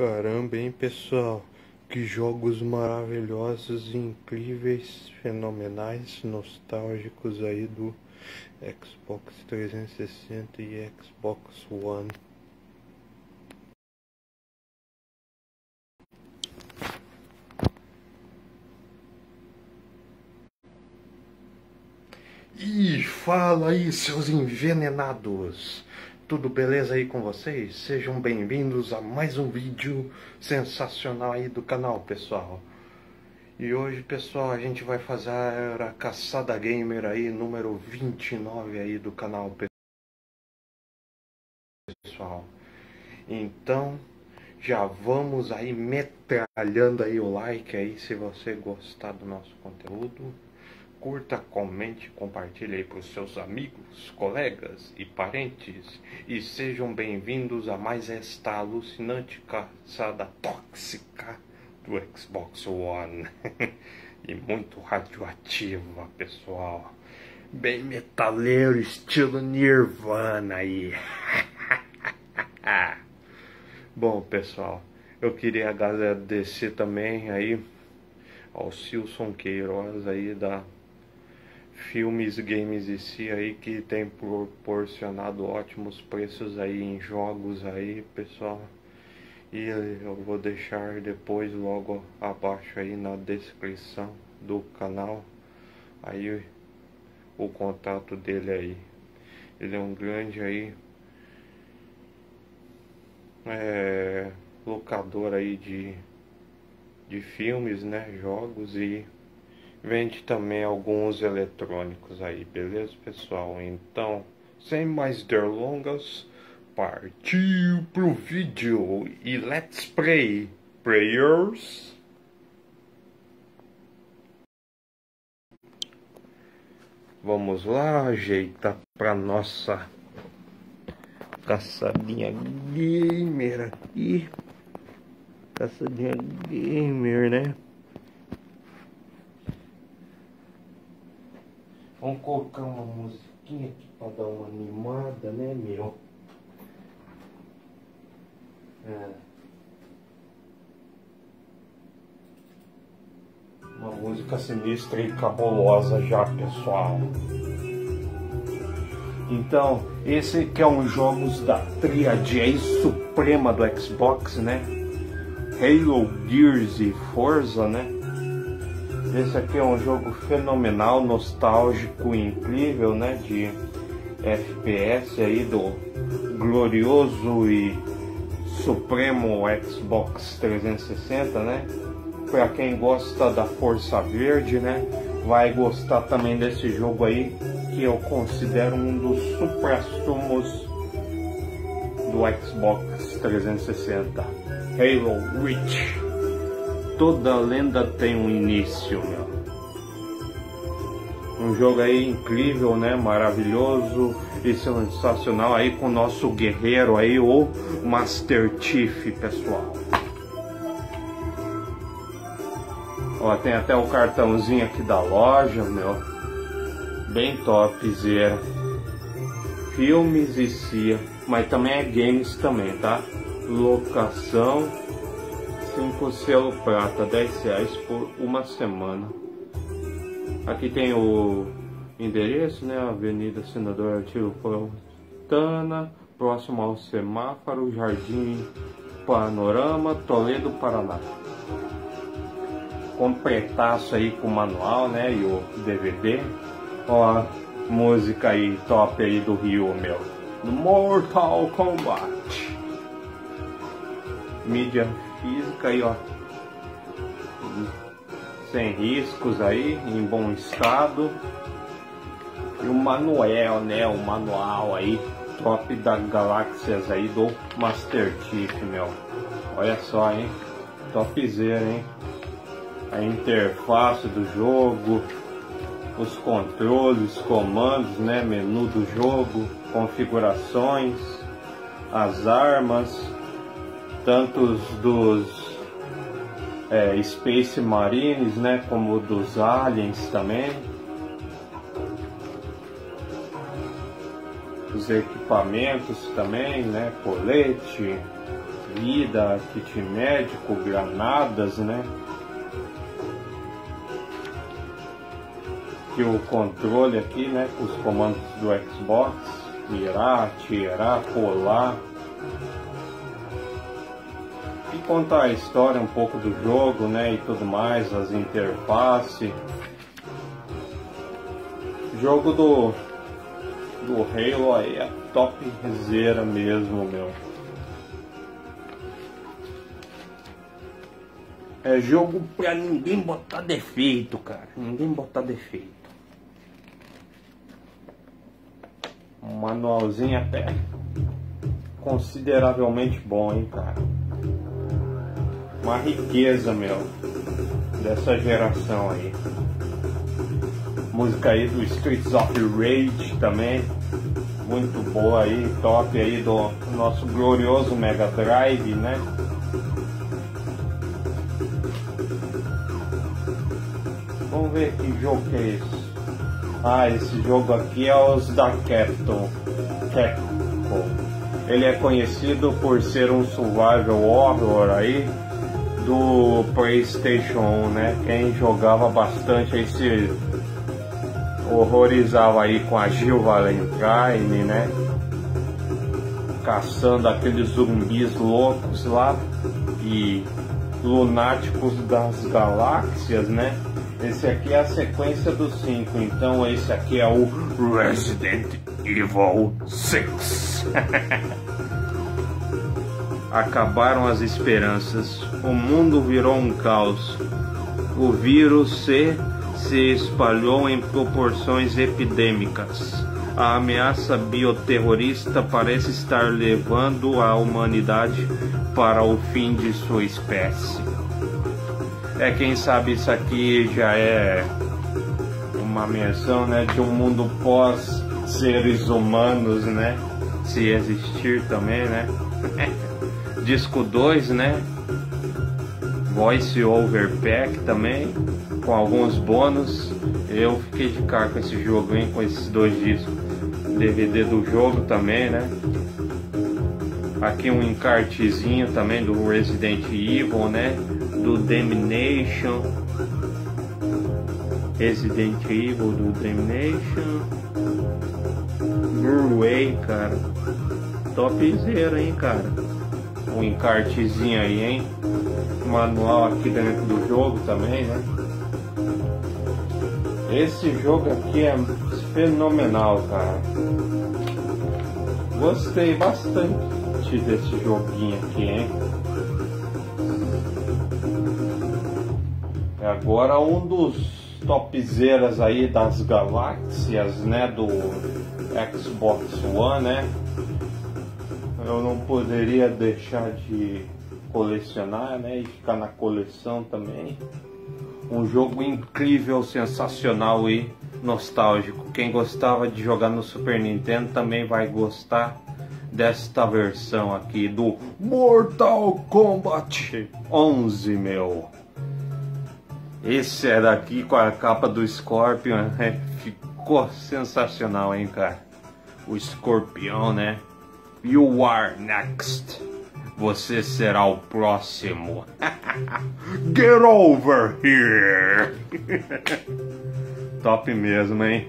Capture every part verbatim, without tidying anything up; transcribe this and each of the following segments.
Caramba, hein, pessoal? Que jogos maravilhosos, incríveis, fenomenais, nostálgicos aí do Xbox trezentos e sessenta e Xbox One. E fala aí, seus envenenados! Tudo beleza aí com vocês? Sejam bem-vindos a mais um vídeo sensacional aí do canal, pessoal. E hoje, pessoal, a gente vai fazer a caçada gamer aí, número vinte e nove aí do canal, pessoal. Então, já vamos aí metralhando aí o like aí, se você gostar do nosso conteúdo. Curta, comente, compartilhe aí para os seus amigos, colegas e parentes. E sejam bem-vindos a mais esta alucinante caçada tóxica do Xbox One. E muito radioativa, pessoal. Bem metaleiro, estilo Nirvana aí. Bom, pessoal, eu queria agradecer também aí ao Silson Queiroz aí da Filmes, Games e Si aí, que tem proporcionado ótimos preços aí em jogos aí, pessoal. E eu vou deixar depois logo abaixo aí na descrição do canal aí o contato dele aí. Ele é um grande aí é, locador aí de, de filmes, né, jogos, e vende também alguns eletrônicos aí, beleza, pessoal? Então, sem mais delongas, partiu pro vídeo e let's play, players! Vamos lá, ajeitar pra nossa caçadinha gamer aqui. Caçadinha gamer, né? Vamos colocar uma musiquinha aqui para dar uma animada, né, meu? É. Uma música sinistra e cabulosa já, pessoal. Então, esse que é um jogos da tríade aí suprema do Xbox, né? Halo, Gears e Forza, né? Esse aqui é um jogo fenomenal, nostálgico e incrível, né? De F P S aí do glorioso e supremo Xbox trezentos e sessenta, né? Para quem gosta da Força Verde, né? Vai gostar também desse jogo aí, que eu considero um dos supra-sumos do Xbox trezentos e sessenta. Halo Reach. Toda lenda tem um início, meu. Um jogo aí incrível, né? Maravilhoso e sensacional aí com o nosso guerreiro aí, o Master Chief, pessoal. Ó, tem até o cartãozinho aqui da loja, meu. Bem topzera. Filmes e Si, mas também é games também, tá? Locação. cinco selo prata, dez reais por uma semana. Aqui tem o endereço, né? Avenida Senador Artigo Fontana, próximo ao semáforo, Jardim Panorama, Toledo, Paraná. Completaço aí com o manual, né? E o D V D. Ó a música aí top aí do Ryu, meu. Do Mortal Kombat. Mídia física aí, ó, sem riscos aí, em bom estado. E o manual, né, o manual aí top da galáxias aí do Master Chief, meu. Olha só, hein, topzera, hein. A interface do jogo, os controles, comandos, né, menu do jogo, configurações, as armas, tanto dos é, Space Marines, né, como dos Aliens também. os equipamentos também, né? Colete, vida, kit médico, granadas, né? Aqui o controle aqui, né? Com os comandos do Xbox, mirar, atirar, pular. E contar a história um pouco do jogo, né? E tudo mais, as interfaces. Jogo do, do Halo aí é topzera mesmo, meu. É jogo pra ninguém botar defeito, cara. Ninguém botar defeito. Um manualzinho até consideravelmente bom, hein, cara. Uma riqueza, meu, dessa geração aí. Música aí do Streets of Rage também, muito boa aí, top aí do nosso glorioso Mega Drive, né? Vamos ver que jogo que é esse. Ah, esse jogo aqui é os da Capcom. Capcom. Ele é conhecido por ser um survival horror aí do PlayStation um, né? Quem jogava bastante aí se horrorizava aí com a Jill Valentine, né? Caçando aqueles zumbis loucos lá e lunáticos das galáxias, né? Esse aqui é a sequência do cinco, então esse aqui é o Resident Evil seis. Acabaram as esperanças, o mundo virou um caos, o vírus se, se espalhou em proporções epidêmicas, a ameaça bioterrorista parece estar levando a humanidade para o fim de sua espécie. É, quem sabe isso aqui já é uma menção, né, de um mundo pós seres humanos, né, se existir também, né. Disco dois, né? Voice Over Pack também, com alguns bônus. Eu fiquei de cara com esse jogo, hein? Com esses dois discos. D V D do jogo também, né? Aqui um encartezinho também do Resident Evil, né? Do Damnation. Resident Evil do Damnation. Blu-ray, cara. Topzera, hein, cara? Um encartezinho aí, hein? Manual aqui dentro do jogo também, né? Esse jogo aqui é fenomenal, cara. Gostei bastante desse joguinho aqui, hein? É agora um dos topzeras aí das galáxias, né? Do Xbox One, né? Eu não poderia deixar de colecionar, né, e ficar na coleção também. Um jogo incrível, sensacional e nostálgico. Quem gostava de jogar no Super Nintendo também vai gostar desta versão aqui do Mortal Kombat onze, meu. Esse é daqui com a capa do Scorpion, né? Ficou sensacional, hein, cara. O escorpião, né? You are next. Você será o próximo. Get over here. Top mesmo, hein?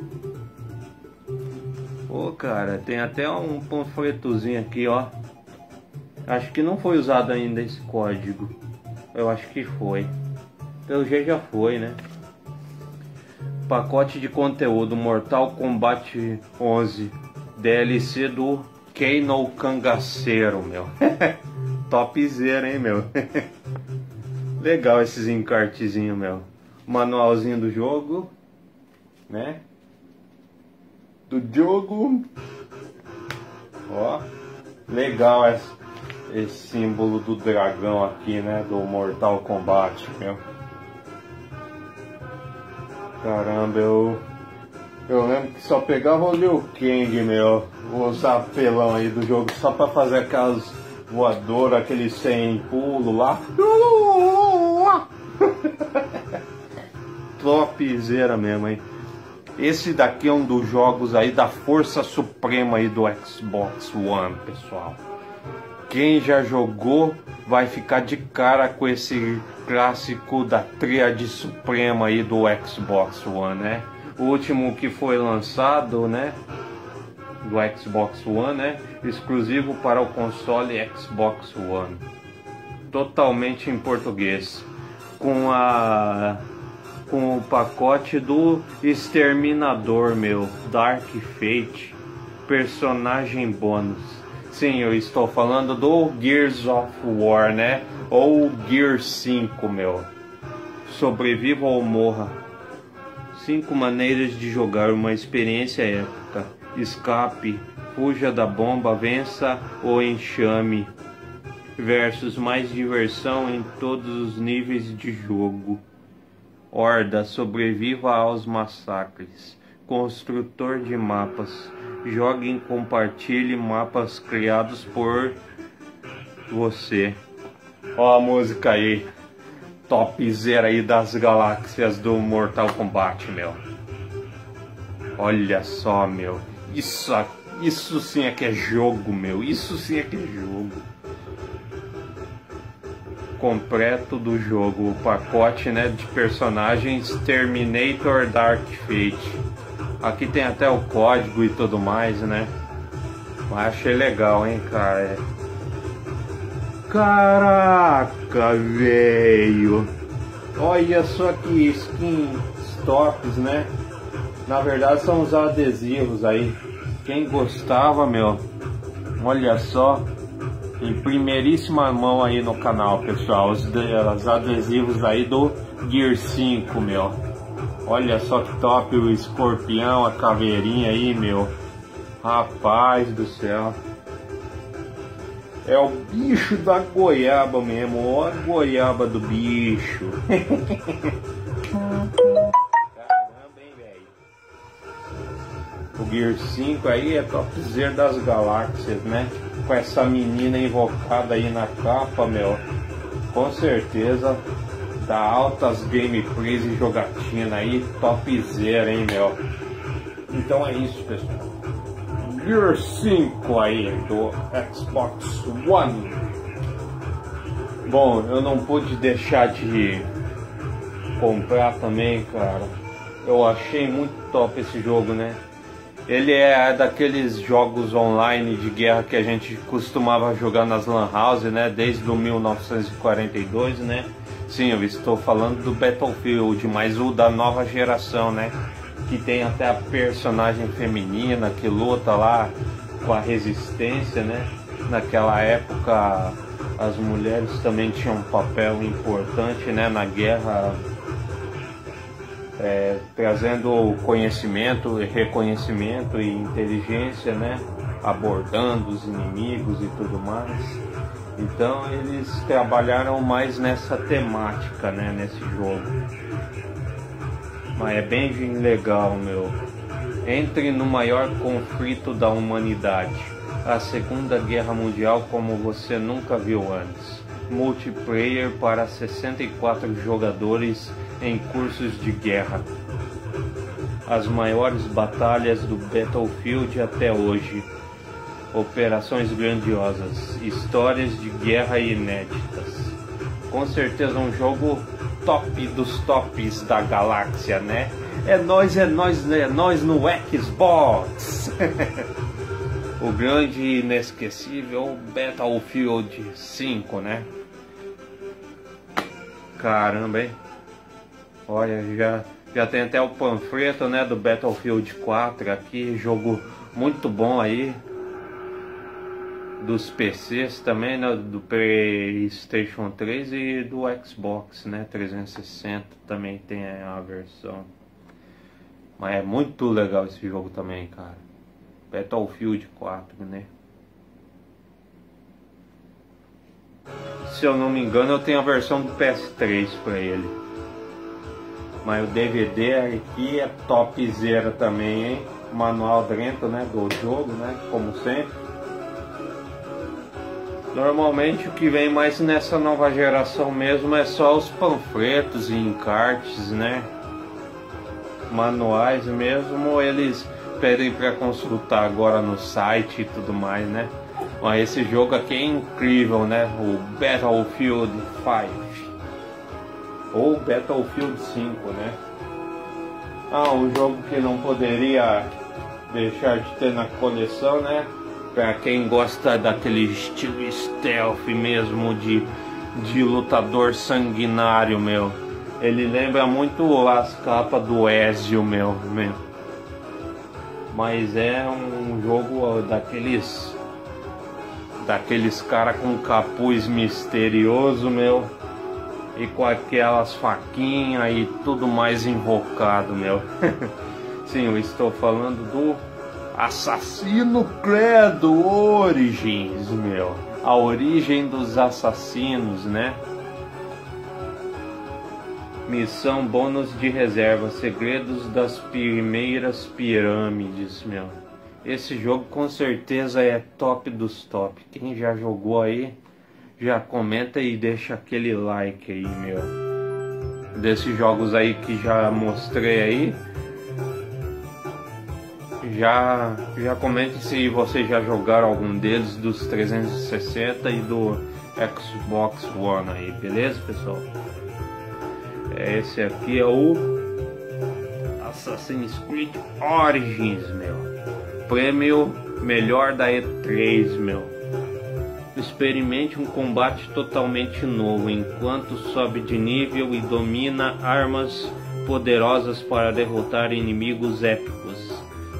Pô, cara, tem até um panfletozinho aqui, ó. Acho que não foi usado ainda esse código. Eu acho que foi. Pelo jeito já foi, né? Pacote de conteúdo Mortal Kombat onze. D L C do Kano Cangaceiro, meu. Topzera, hein, meu. Legal esses encartezinhos, meu. Manualzinho do jogo, né? Do jogo. Ó, legal esse, esse símbolo do dragão aqui, né? Do Mortal Kombat, meu. Caramba, eu... Eu lembro que só pegava o Liu Kang, meu, os apelão aí do jogo, só pra fazer aquelas voadoras, aquele sem pulo lá. Topzera mesmo, hein? Esse daqui é um dos jogos aí da força suprema aí do Xbox One, pessoal. Quem já jogou vai ficar de cara com esse clássico da tríade suprema aí do Xbox One, né? O último que foi lançado, né, do Xbox One, né, exclusivo para o console Xbox One, totalmente em português, com a com o pacote do Exterminador, meu, Dark Fate, personagem bônus. Sim, eu estou falando do Gears of War, né? Ou Gear cinco, meu. Sobreviva ou morra. Cinco maneiras de jogar uma experiência épica. Escape, fuja da bomba, vença o enxame. Versus mais diversão em todos os níveis de jogo. Horda, sobreviva aos massacres. Construtor de mapas. Jogue e compartilhe mapas criados por você. Ó a música aí. Topzera aí das galáxias do Mortal Kombat, meu. Olha só, meu. Isso, isso sim é que é jogo, meu. Isso sim é que é jogo. Completo do jogo, o pacote, né, de personagens Terminator Dark Fate. Aqui tem até o código e tudo mais, né? Mas achei legal, hein, cara. Caraca, velho. Olha só que skin tops, né? Na verdade são os adesivos aí. Quem gostava, meu, olha só. Em primeiríssima mão aí no canal, pessoal, os, os adesivos aí do Gear cinco, meu. Olha só que top, o escorpião, a caveirinha aí, meu. Rapaz do céu. É o bicho da goiaba mesmo, ó a goiaba do bicho. Caramba, hein, velho. O Gear cinco aí é topzera das galáxias, né? Com essa menina invocada aí na capa, meu, com certeza dá altas gameplays e jogatina aí, topzera, hein, meu. Então é isso, pessoal. Gear cinco aí do Xbox One. Bom, eu não pude deixar de comprar também, cara. Eu achei muito top esse jogo, né? Ele é daqueles jogos online de guerra que a gente costumava jogar nas Lan House, né? Desde o mil novecentos e quarenta e dois, né? Sim, eu estou falando do Battlefield, mas o da nova geração, né? Que tem até a personagem feminina que luta lá com a resistência, né? Naquela época as mulheres também tinham um papel importante, né? Na guerra. É, trazendo conhecimento, reconhecimento e inteligência, né? Abordando os inimigos e tudo mais. Então eles trabalharam mais nessa temática, né? Nesse jogo. Mas é bem legal, meu. Entre no maior conflito da humanidade, a Segunda Guerra Mundial, como você nunca viu antes. Multiplayer para sessenta e quatro jogadores em cursos de guerra. As maiores batalhas do Battlefield até hoje. Operações grandiosas, histórias de guerra inéditas. Com certeza um jogo top dos tops da galáxia, né? É nós, é nós, é nós no Xbox. O grande e inesquecível Battlefield cinco, né? Caramba, hein? Olha, já, já tem até o panfleto, né, do Battlefield quatro aqui, jogo muito bom aí. Dos P Cs também, né, do PlayStation três e do Xbox, né, trezentos e sessenta também tem a versão. Mas é muito legal esse jogo também, cara. Battlefield quatro, né? Se eu não me engano, eu tenho a versão do P S três pra ele. Mas o D V D aqui é topzera também, hein? Manual dentro, né, do jogo, né? Como sempre. Normalmente o que vem mais nessa nova geração mesmo é só os panfletos e encartes, né? manuais mesmo, eles pedem para consultar agora no site e tudo mais, né? Mas esse jogo aqui é incrível, né? O Battlefield cinco ou Battlefield cinco, né? Ah, um jogo que não poderia deixar de ter na coleção, né? Para quem gosta daquele estilo stealth mesmo, de, de lutador sanguinário, meu. Ele lembra muito as capas do Ezio, meu, meu. Mas é um jogo daqueles daqueles cara com capuz misterioso, meu, e com aquelas faquinhas e tudo mais invocado, meu. Sim, eu estou falando do Assassino Creed Origins, meu. A origem dos assassinos, né? Missão bônus de reserva, segredos das primeiras pirâmides, meu. Esse jogo com certeza é top dos top. Quem já jogou aí, já comenta e deixa aquele like aí, meu. Desses jogos aí que já mostrei aí, já, já comente se vocês já jogaram algum deles, dos trezentos e sessenta e do Xbox One aí, beleza, pessoal? Esse aqui é o Assassin's Creed Origins, meu. Prêmio melhor da E três, meu. Experimente um combate totalmente novo enquanto sobe de nível e domina armas poderosas para derrotar inimigos épicos.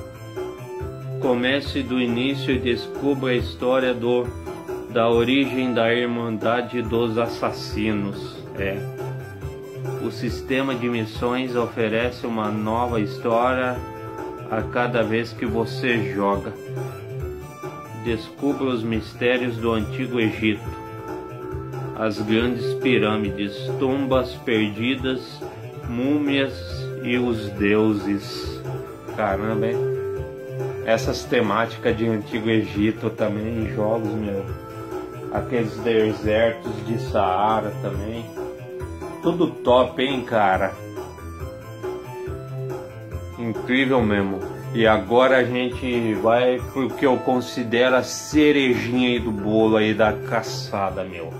Comece do início e descubra a história do, da origem da Irmandade dos Assassinos. É. O sistema de missões oferece uma nova história a cada vez que você joga. Descubra os mistérios do Antigo Egito, as grandes pirâmides, tumbas perdidas, múmias e os deuses. Caramba, hein? Essas temáticas de Antigo Egito também em jogos, meu. Aqueles desertos de Saara também. Tudo top, hein, cara? Incrível mesmo. E agora a gente vai pro que eu considero a cerejinha aí do bolo aí da caçada, meu.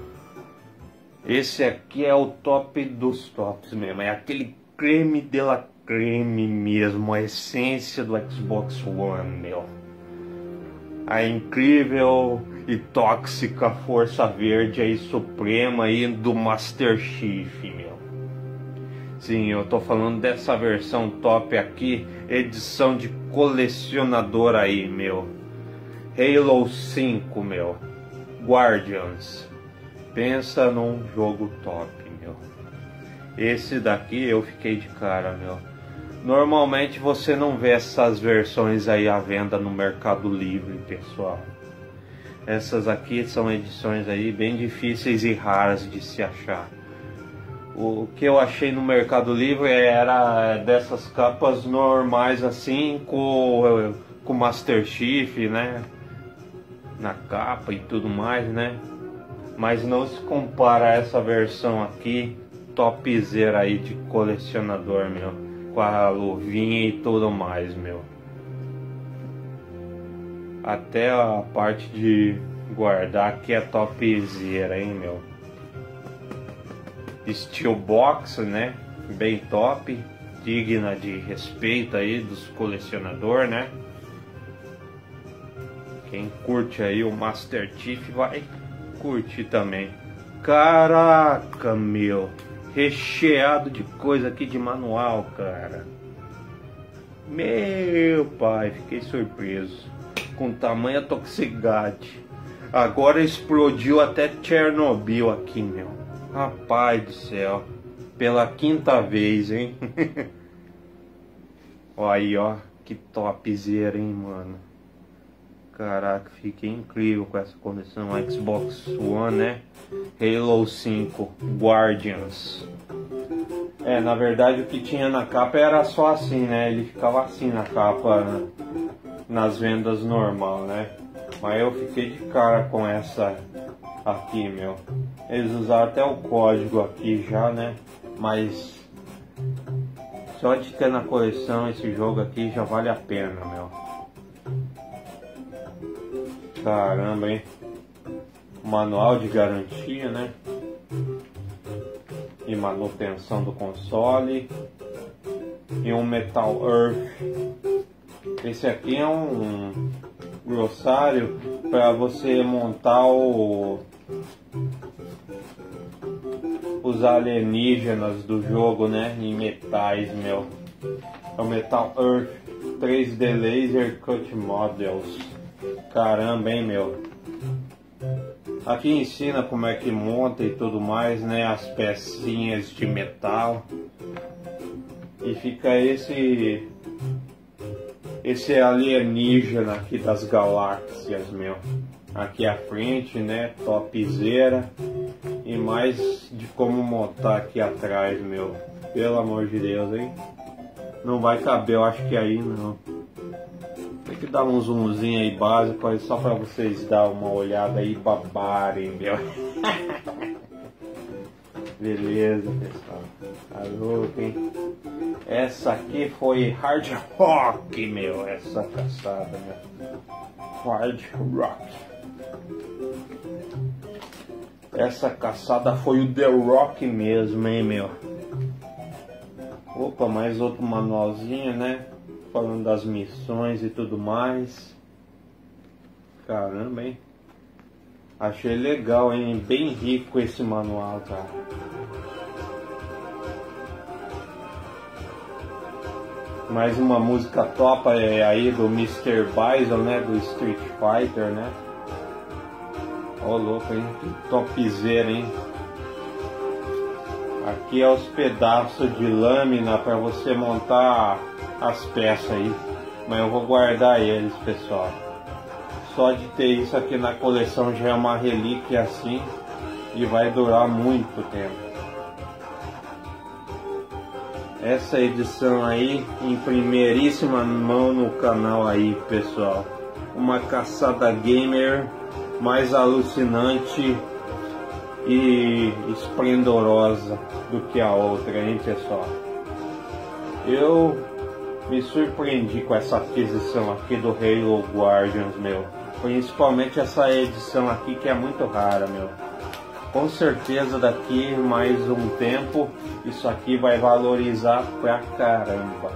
Esse aqui é o top dos tops mesmo. É aquele creme de la creme mesmo. A essência do Xbox One, meu. A incrível e tóxica força verde aí suprema aí do Master Chief, meu. Sim, eu tô falando dessa versão top aqui, edição de colecionador aí, meu. Halo cinco, meu. Guardians. Pensa num jogo top, meu. Esse daqui eu fiquei de cara, meu. Normalmente você não vê essas versões aí à venda no Mercado Livre, pessoal. Essas aqui são edições aí bem difíceis e raras de se achar. O que eu achei no Mercado Livre era dessas capas normais assim, com com Master Chief, né, na capa e tudo mais, né. Mas não se compara a essa versão aqui, topzera aí de colecionador, meu, com a luvinha e tudo mais, meu. Até a parte de guardar aqui é topzera, hein, meu. Steelbox, né? Bem top, digna de respeito aí dos colecionadores, né? Quem curte aí o Master Chief vai curtir também. Caraca, meu, recheado de coisa aqui de manual, cara. Meu pai, fiquei surpreso com tamanha toxicidade. Agora explodiu até Chernobyl aqui, meu. Rapaz do céu, pela quinta vez, hein? Ó aí, ó, que topzera, hein, mano. Caraca, fiquei incrível com essa coleção Xbox One, né? Halo cinco, Guardians. É, na verdade o que tinha na capa era só assim, né? Ele ficava assim na capa, né? Nas vendas normal, né? Mas eu fiquei de cara com essa aqui, meu. Eles usaram até o código aqui já, né? Mas Só de ter na coleção esse jogo aqui já vale a pena, meu. Caramba, hein? Manual de garantia, né? E manutenção do console. E um Metal Earth. Esse aqui é um glossário para você montar o, os alienígenas do jogo, né? Em metais, meu. É o Metal Earth três D Laser Cut Models. Caramba, hein, meu. Aqui ensina como é que monta e tudo mais, né? As pecinhas de metal. E fica esse esse alienígena aqui das galáxias, meu. Aqui à frente, né? Topzera. E mais de como montar aqui atrás, meu. Pelo amor de Deus, hein? Não vai caber, eu acho que aí não. Tem que dar um zoomzinho aí básico aí só pra vocês dar uma olhada aí e babarem, meu. Beleza, pessoal. Tá louco, hein? Essa aqui foi Hard Rock, meu. Essa caçada, meu. Hard Rock. Essa caçada foi o The Rock mesmo, hein, meu. Opa, mais outro manualzinho, né? Falando das missões e tudo mais. Caramba, hein? Achei legal, hein? Bem rico esse manual, cara. Mais uma música top é aí do mister Bison, né? Do Street Fighter, né? Ó, oh, louco, hein? Que topzera, hein? Aqui é os pedaços de lâmina para você montar as peças aí. Mas eu vou guardar eles, pessoal. Só de ter isso aqui na coleção já é uma relíquia assim. E vai durar muito tempo. Essa edição aí em primeiríssima mão no canal aí, pessoal. Uma caçada gamer mais alucinante e esplendorosa do que a outra, hein, pessoal? Eu me surpreendi com essa aquisição aqui do Halo Guardians, meu. Principalmente essa edição aqui que é muito rara, meu. Com certeza daqui mais um tempo isso aqui vai valorizar pra caramba.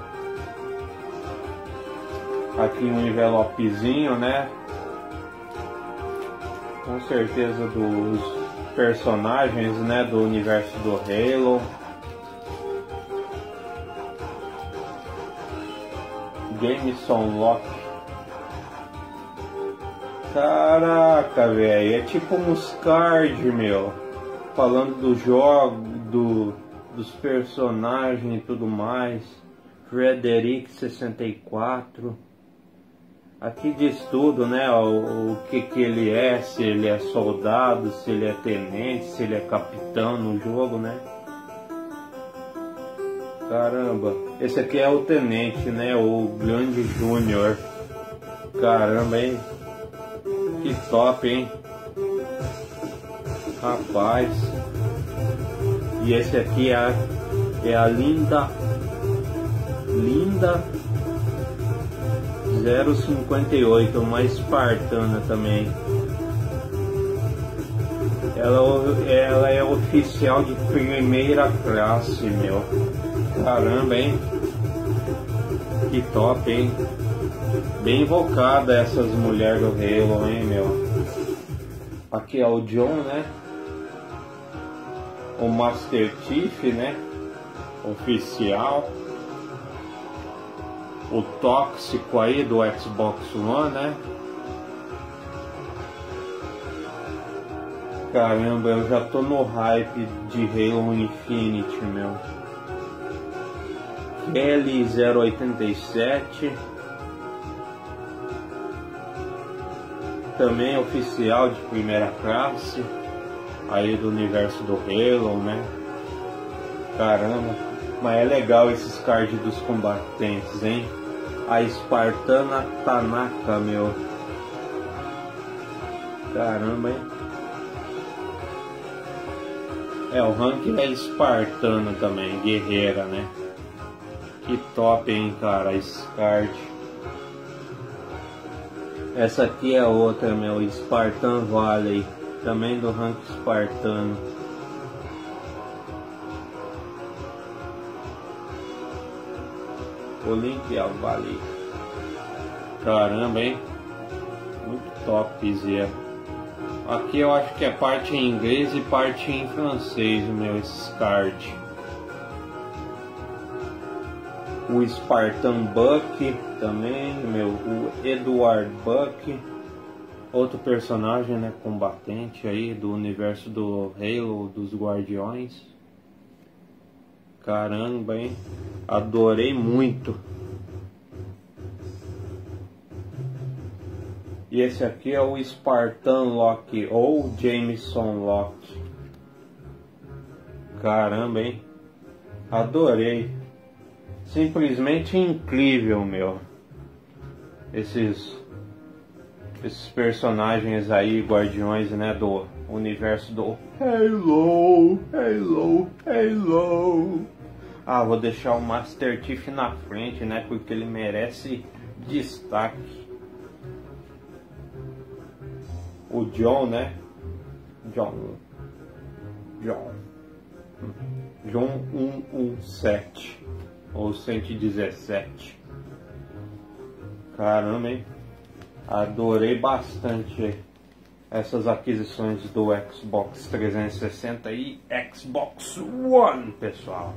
Aqui um envelopezinho, né? Com certeza dos personagens, né, do universo do Halo. Gameson Lock. Caraca, velho, é tipo uns cards, meu. Falando do jogo, do, dos personagens e tudo mais. Frederic sessenta e quatro. Aqui diz tudo, né? O, o que que ele é, se ele é soldado, se ele é tenente, se ele é capitão no jogo, né? Caramba, esse aqui é o tenente, né? O Grande Júnior. Caramba, hein? Que top, hein? Rapaz. E esse aqui é a, é a linda Linda zero cinquenta e oito, uma espartana também. Ela, ela é oficial de primeira classe, meu. Caramba, hein? Que top, hein? Bem invocada essas mulheres do Halo, hein, meu? Aqui é o John, né? O Master Chief, né? Oficial. O tóxico aí do Xbox One, né? Caramba, eu já tô no hype de Halo Infinite, meu. L zero oitenta e sete. Também oficial de primeira classe. Aí do universo do Halo, né? Caramba. Mas é legal esses cards dos combatentes, hein? A Espartana Tanaka, meu. Caramba, hein? É, o rank é espartano também, guerreira, né? Que top, hein, cara, esse card. Essa aqui é outra, meu, Spartan Valley, também do rank espartano. Olympia Valley. Caramba, hein? Muito top, Zé. Aqui eu acho que é parte em inglês e parte em francês, meu, esses cards. O Spartan Buck também, meu, o Edward Buck, outro personagem, né, combatente aí do universo do Halo, dos Guardiões. Caramba, hein? Adorei muito. E esse aqui é o Spartan Locke ou Jameson Locke. Caramba, hein? Adorei. Simplesmente incrível, meu. Esses esses personagens aí, guardiões, né, do universo do Halo, Halo, Halo. Ah, vou deixar o Master Chief na frente, né, porque ele merece destaque. O John, né? John. John. John cento e dezessete. Ou cento e dezessete. Caramba, hein? Adorei bastante essas aquisições do Xbox trezentos e sessenta e Xbox One, pessoal.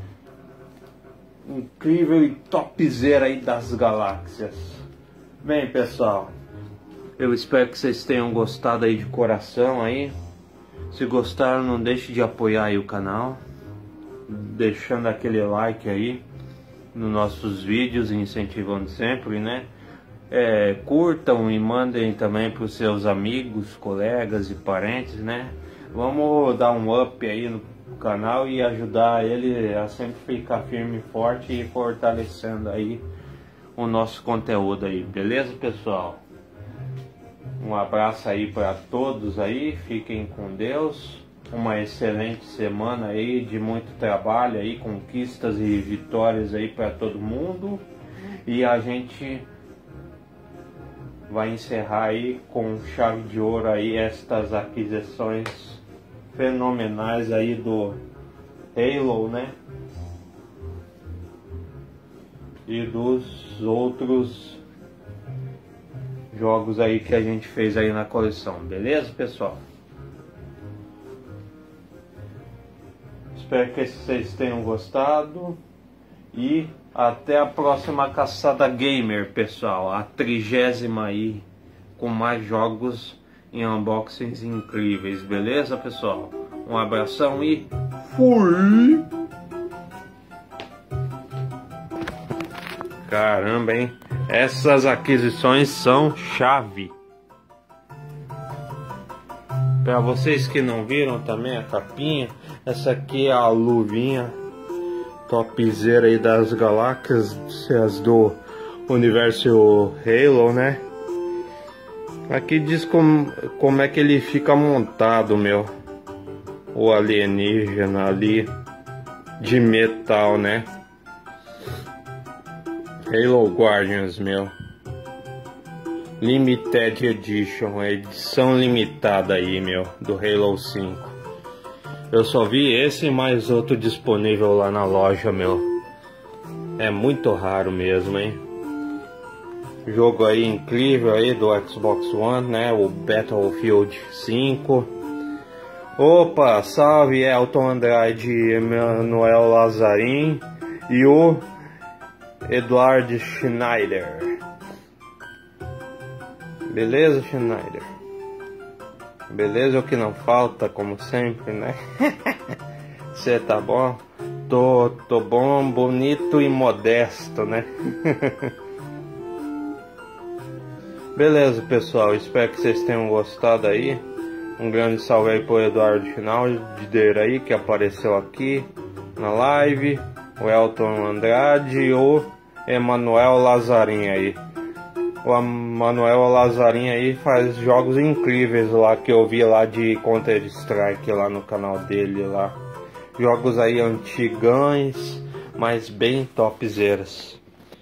Incrível e topzera aí das galáxias. Bem, pessoal, eu espero que vocês tenham gostado aí de coração aí. Se gostaram, não deixe de apoiar aí o canal, deixando aquele like aí nos nossos vídeos, incentivando sempre, né? É, curtam e mandem também para os seus amigos, colegas e parentes, né? Vamos dar um up aí no canal e ajudar ele a sempre ficar firme e forte e fortalecendo aí o nosso conteúdo aí, beleza, pessoal? Um abraço aí para todos aí, fiquem com Deus, uma excelente semana aí de muito trabalho aí, conquistas e vitórias aí para todo mundo, e a gente vai encerrar aí com chave de ouro aí estas aquisições fenomenais aí do Halo, né? E dos outros jogos aí que a gente fez aí na coleção, beleza, pessoal? Espero que vocês tenham gostado e até a próxima caçada gamer, pessoal, a trigésima aí, com mais jogos em unboxings incríveis, beleza, pessoal? Um abração e fui! Caramba, hein? Essas aquisições são chave. Para vocês que não viram também a capinha, essa aqui é a luvinha topzera aí das galáxias do universo Halo, né? Aqui diz como, como é que ele fica montado, meu. O alienígena ali de metal, né? Halo Guardians, meu. Limited Edition, edição limitada aí, meu, do Halo cinco. Eu só vi esse e mais outro disponível lá na loja, meu. É muito raro mesmo, hein? Jogo aí incrível aí do Xbox One, né? O Battlefield cinco. Opa, salve Elton Andrade e Emanuel Lazarin e o Eduardo Schneider. Beleza, Schneider? Beleza, o que não falta, como sempre, né? Você tá bom? Tô, tô bom, bonito e modesto, né? Beleza, pessoal, espero que vocês tenham gostado aí. Um grande salve aí pro Eduardo Schneider aí, que apareceu aqui na live. O Elton Andrade e o Emanuel Lazarin aí. O Emanuel Lazarin aí faz jogos incríveis lá que eu vi lá de Counter Strike lá no canal dele lá. Jogos aí antigões, mas bem topzeiras.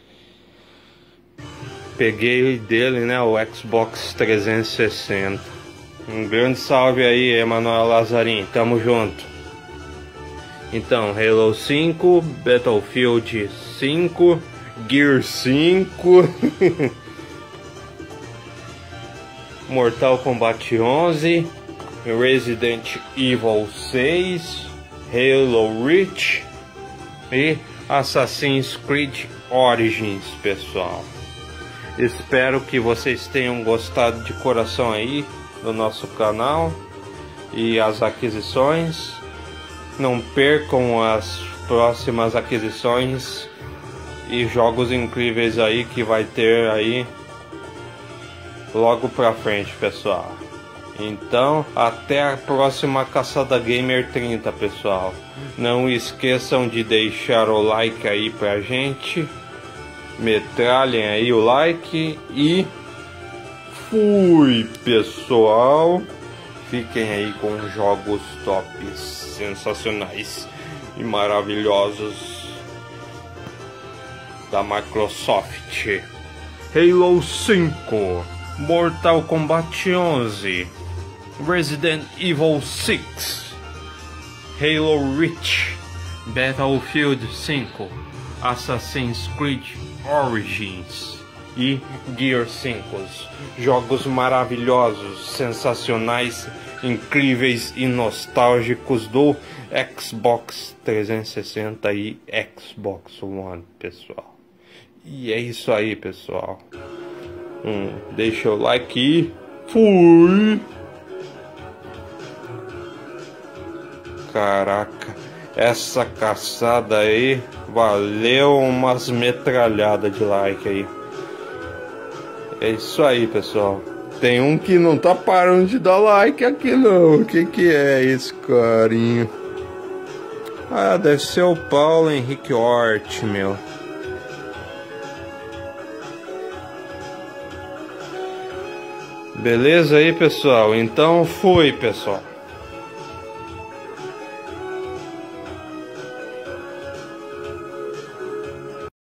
Peguei dele, né, o Xbox trezentos e sessenta. Um grande salve aí, Emanuel Lazarim, tamo junto. Então, Halo cinco, Battlefield cinco, Gear cinco, Mortal Kombat onze, Resident Evil seis, Halo Reach e Assassin's Creed Origins, pessoal. Espero que vocês tenham gostado de coração aí do nosso canal e as aquisições. Não percam as próximas aquisições e jogos incríveis aí que vai ter aí logo pra frente, pessoal. Então, até a próxima Caçada Gamer trinta, pessoal. Não esqueçam de deixar o like aí pra gente. Metralhem aí o like e fui, pessoal. Fiquem aí com jogos tops, sensacionais e maravilhosos da Microsoft. Halo cinco, Mortal Kombat onze, Resident Evil seis, Halo Reach, Battlefield cinco, Assassin's Creed Origins e Gear cinco. Jogos maravilhosos, sensacionais, incríveis e nostálgicos do Xbox trezentos e sessenta e Xbox One, pessoal. E é isso aí, pessoal. Hum, deixa o like e fui! Caraca, essa caçada aí valeu umas metralhadas de like aí. É isso aí, pessoal. Tem um que não tá parando de dar like aqui não. O que que é esse carinho? Ah, deve ser o Paulo Henrique Hort, meu. Beleza aí, pessoal? Então fui, pessoal.